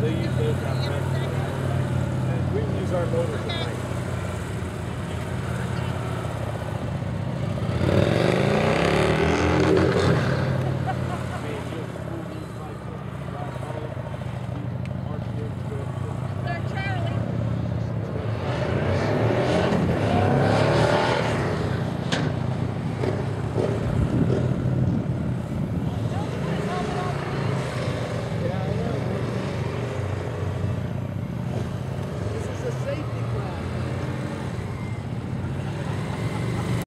They use those down practice. And we use our motors.